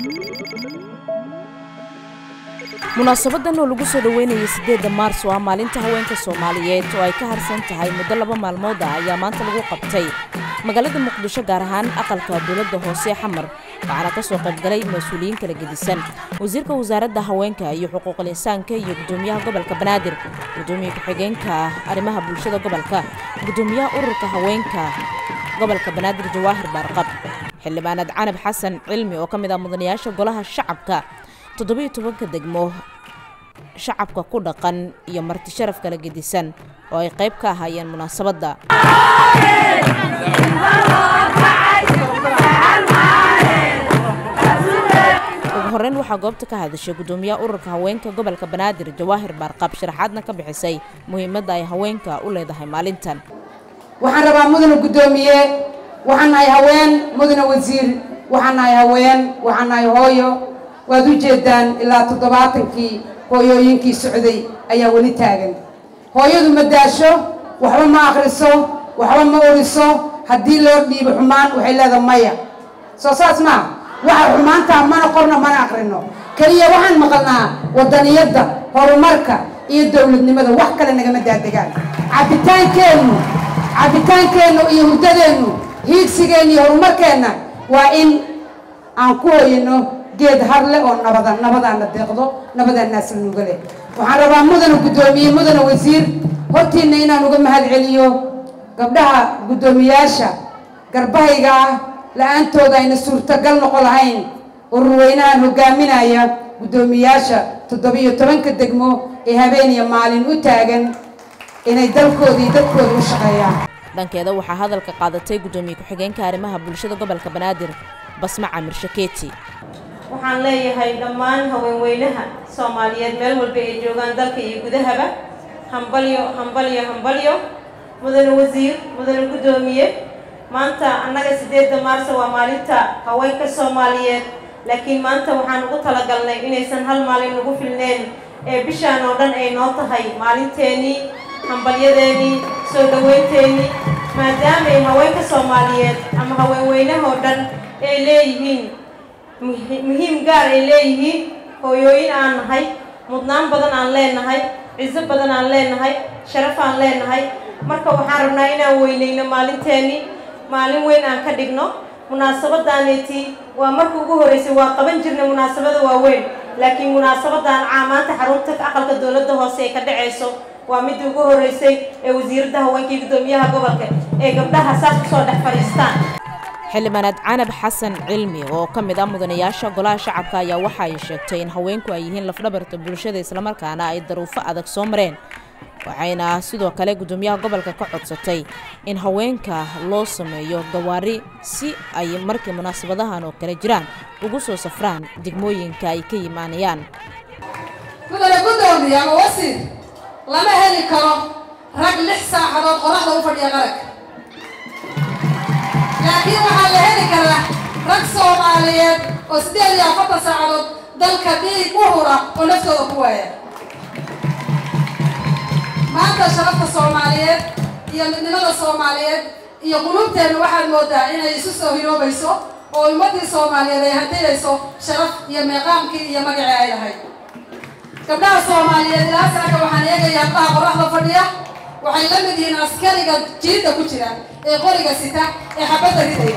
munaasabadan oo lagu soo dhaweynayay 8 Maarso waa maalinta haweenka Soomaaliyeed oo ay ka harsan tahay muddo 2 maalmood ayaa maanta lagu qabtay magaalada Muqdisho gaar ahaan aqalka dawladda hoose Xamar waxaana ka soo qayb galay mas'uuliyiin kala gedisan wasiirka wasaaradda haweenka iyo xuquuqul insaanka iyo gudoomiyaha gobolka Banaadir gudoomiyaha ku-xigeenka arrimaha bulshada gobolka gudoomiyaha ururka haweenka gobolka Banaadir Jawaahir Barqab xildhibaanad Canab Xasan Cilmi oo kamid ah mudanayaasha golaha shacabka 17 degmo shacabka ku dhaqan iyo marti sharaf kala gedisan oo ay qayb ka ahaayeen munaasabada ugu horreyn waxaa goobta ka hadashay gudoomiyaha ururka haweenka gobolka Banaadir Jawaahir Barqab sharaxaadna ka bixisay muhiimadda ay haweenka u leedahay maalintan waxaan rabaa mudane gudoomiye waxaan ay haween mudane wasiir waxaan ay haween waxaan ay hooyo waad u jeedaan ilaa 70kii hooyooyinkii socday ayaa wali taagan hooyadu ma daasho waxba ma akhriso waxba ma oriso haddii loo dhiibo xumaan waxay leedahay maya soo saas ma waxa xumaanta mana qorno mana akhrino kaliya waxaan maqalnaa wadaniyadda horumarka iyo dawladnimada wax kale nagama daadegaan cabitaankeennu iyo hurdadeennu hiigsigeenna iyo horumarkeenna waa in aan ku hoyno geed harle oo nabadana deeqdo nabadana asal nuga leh waxaan rabaa mudane gudoomiye mudane wasiir hortiina inaan uga mahad celiyo gabdhaha gudoomiyaasha garbahayga la'aantooda ayna suurtagal noqon lahayn ururweynahan hogaaminaya gudoomiyaasha 17 degmo ee habeen iyo maalin u taagan inay dalkoodii dadkooda u shaqeeyaan dhankeeda waxaa hadalka qaadatay gudoomiye ku-xigeenka arrimaha bulshada gobolka Banaadir Basma Camir Shakeeti waxaan leeyahay dhammaan haweenweynaha Soomaaliyeed meel walba ay joogaan dalka iyo gudahaba hambalyo mudane wasiir mudane gudoomiye maanta annaga 8 Maarso waa maalinta haweenka Soomaaliyeed laakiin maanta waxaan ugu talagalnay inaysan hal maalin ugu filneen ee bishaan oo dhan ay noo tahay maalinteeni hambalyadeeni soo dhaweynteeni maadaama ay haweenka Soomaaliyeed ama haweenweynaha oo dhan ay leeyihiin muhiim gaar ay leeyihiin hooyooyin aan nahay mudnaan badan aan leenahay ciise badan aan leenahay sharaf aan leenahay marka waxaan rabnaa inaan weyneyno maalinteeni maalin weyn aan ka dhigno munaasabadaaneti waa markii ugu horeysay waa qaban jirnay munaasabada waaweyn laakiin munaasabadan maanta xarunta aqalka dawladda hoose ee ka dhaceyso waa mid ugu horeysay ee wasiirada haweenka gudoomiyaha gobolka ee gabdhaha saas u soo dhex fariistaan xildhibaanad Canab Xasan Cilmi oo kamid ah mudanayaasha golaha shacabka ayaa waxa ay sheegtay in haweenku ay yihiin lafdhabarta bulshada isla markaana ay daruufo adag soo mareen waxayna sidoo kale gudoomiyaha gobolka ka codsatay in haweenka loo sameeyo gawaari si ay markii munaasabadahan oo kale jiraan ugu soo safraan degmooyinka ay ka yimaanayaan mudane gudoomiye ama wasiir lama heli karo rag 6 saacadood qoraxda u fadhiya qarag laakiin waxaa la heli karaa rag Soomaaliyeed oo 48 saacadood dalka dhiig u hura oo naftooda ku waaya maanta sharafta Soomaaliyeed iyo midnimada Soomaaliyeed iyo qulubteena waxaad moodaa inay isu soo hiroobayso oo ummadii Soomaaliyeed ay hadiyayso sharaf iyo meeqaamkii iyo magaca ay lahayd gabdhaha Soomaaliyeed ilaa saaka waxaan eegayaa gabdhaha qoraxda fadhiya waxay la mid yihiin askariga jiida ku jira ee qoriga sita ee xabadda ridaya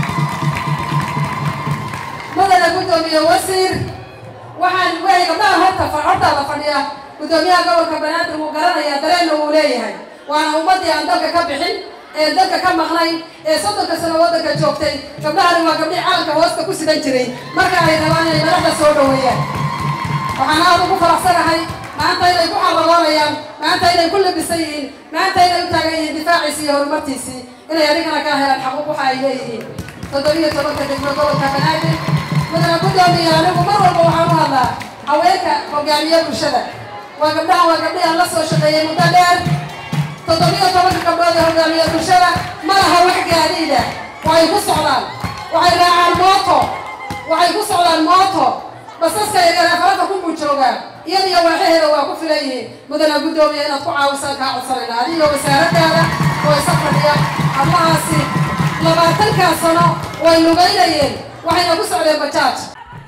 mudane gudoomiye wasiir waxaan weey gabdhaha horta la fadhiya gudoomiyaha gobolka Banaadir uu garanayaa dareen uu leeyahay waana ummadii aan dalka ka bixin ee dalka ka maqnay ee 30 sano wadanka joogtay gabdhaha waa gabdhii calanka hoosta ku sidan jiray marka ay rabaan inay madaxda soo dhaweeyaan waxaan aad ugu faraxsanahay maanta inay ku xarragoonayaan maanta inay ku labisan yihiin maanta inay u taagan yihiin difaaciisa iyo horumartiisii inay adigana ka helaan xaquuq waxa ay leeyihiin 17 degmo gobolka Banaadir mudane gudoomiye anigu mar walba waxaan u hadlaa haweenka hogaamiye bulshada waa gabdhii aan la soo shaqeeyay muddo dheer 17 gabdhood ee hogaamiye bulshada ma laha wax gaadiida waxay ku socdaan waxay raacaan mooto basaska yaryar farada ku joogaan iyadoo waxeeda waa ku filayeen mudane gudoomiye inaad ku caawisaan ka codsanayna adiga wasaaradda oo safariya amaasi 20 sano way lugaynayeen waxayna ku socdeen bajaaj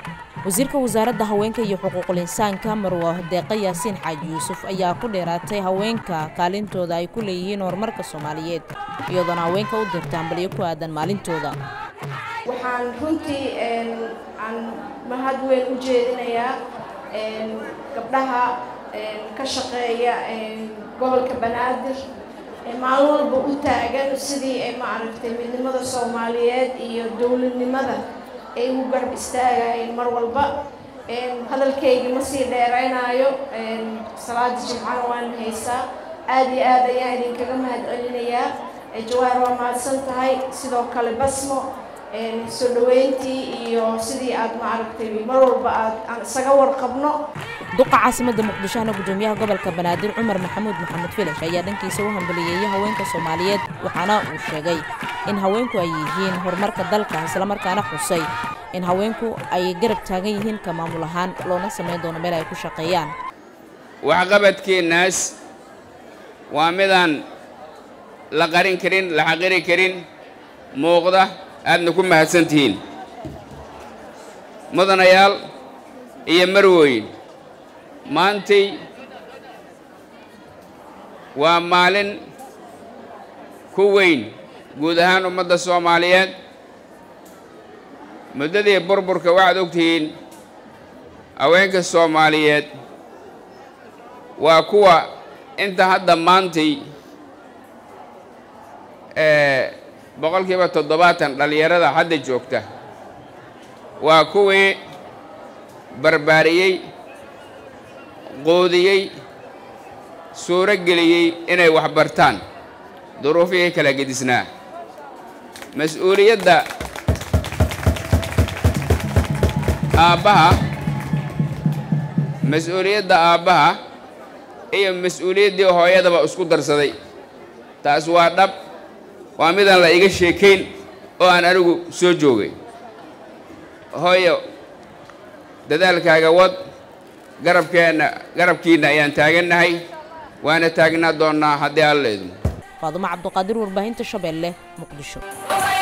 wasiirka wasaaradda haweenka iyo xuquuqul insaanka Marwo Deeqa Yaasiin Xaaji Yuusuf ayaa ku dheeraatay haweenka kaalintooda ay ku leeyihiin horumarka Soomaaliyeed iyadoona haweenka u dirtaan baliyo ku aadan maalintooda. waxaan runtii aan mahad weyn u jeedinayaa gabdhaha ka shaqeeya gobolka Banaadir maalin walba u taagan sidii ay maaragtay midnimada Soomaaliyeed iyo dawladnimada ay u garab istaagayeen mar walba hadalkayga ma sii dheeraynayo salaada jimcaha waan haysaa aad iyo aad ayaan idinkaga mahad celinayaa jawaar waa mahadsan tahay sidoo kale basmo soo dhaweyntii iyo sidii aad maaragtay mar walba aan isaga warqabno. duqa caasimadda Muqdisho gudoomiyaha gobolka Banaadir Cumar Maxamuud Maxamed Filash ayaa dhankiisa u hambalyeeyay haweenka Soomaaliyeed waxaana uu sheegay in haweenku ay yihiin horumarka dalka isla markaana xusay in haweenku ay garab taagan yihiin ka maamul ahaan loona sameeyo doono meel ay ku shaqeeyaan. waxqabadkeenaas waa midaan la qarin karin la xaqiri karin muuqda aadna ku mahadsantihiin mudanayaal iyo marwooyin maantay waa maalin ku weyn guud ahaan ummadda Soomaaliyeed muddadii burburka waxaad ogtihiin haweenka Soomaaliyeed waa kuwa inta hadda maantay boqolkiiba 70 dhalinyarada hadda joogta waa kuwii barbaariyay qoodiyay suura geliyay inay wax bartaan duruufihii kala gedisnaa mas'uuliyadda aabbaha iyo mas'uuliyaddii hooyadaba isku darsaday taas waa dhab waa midaan la iga sheekayn oo aan anigu soo joogay hooyo dadaalkaaga wad garabkiina ayaan taagannahay waana taagnaa doonaa haddii Alle idmo. Faadumo Cabduqaadir warbaahinta Shabeelle Muqdisho.